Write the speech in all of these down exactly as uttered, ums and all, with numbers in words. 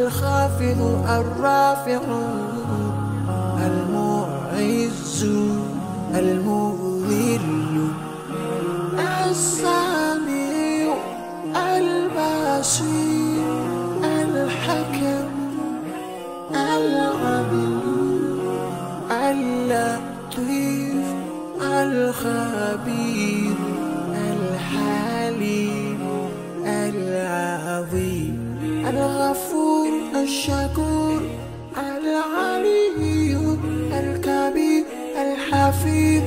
الخافض الرافع المعز المذل السميع البصير الحكم العليم اللطيف الخبير الحليم العظيم الغفور الشكور العلي الكبير الحفيظ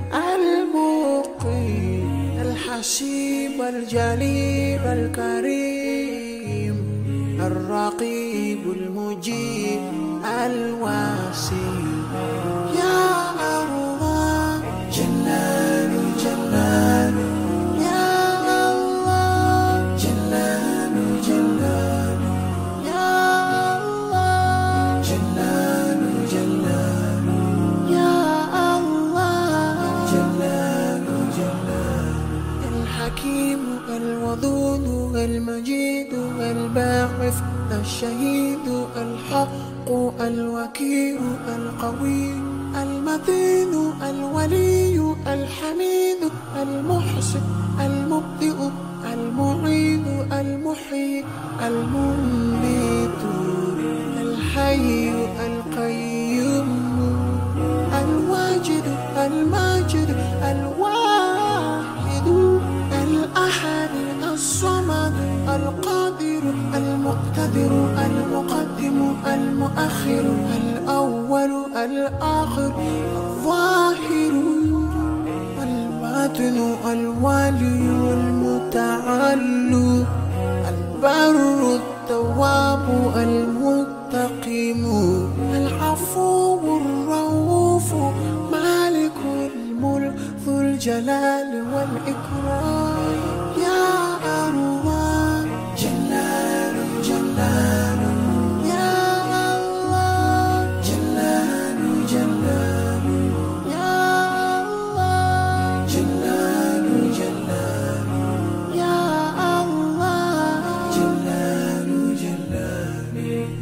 المقيم الحسيب الجليل الكريم الرقيب المجيب الواسع يا الله جلال جلال يا الله جلال جلال يا الله جلال جلال يا الله جلال جلال الحكيم الودود المجيد الباعث الشهيد الحق الوكيل القوي المتين الولي الحميد المحسن المبدئ المعيد المحيي المميت الحي القيوم الواجد الماجد الواحد الأحد الصمد القادر المقتدر المقدم المؤخر الأول الآخر الظاهر الباطن الوالي المتعالي البر التواب المتقيم العفو الرؤوف مالك الملك ذو الجلال والإكرام يا الله جلال جلال يا الله جلال جلال يا الله جلال جلال يا الله جلال جلال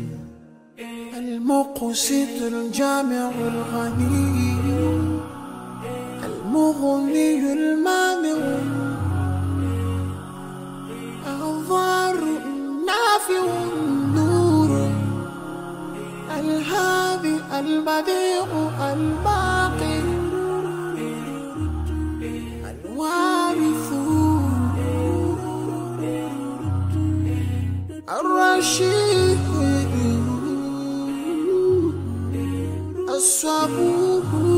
المقسط الجامع الغني المغني المانع الضار النافع النور الهادي البديع الباقي الوارث الرشيد الصبور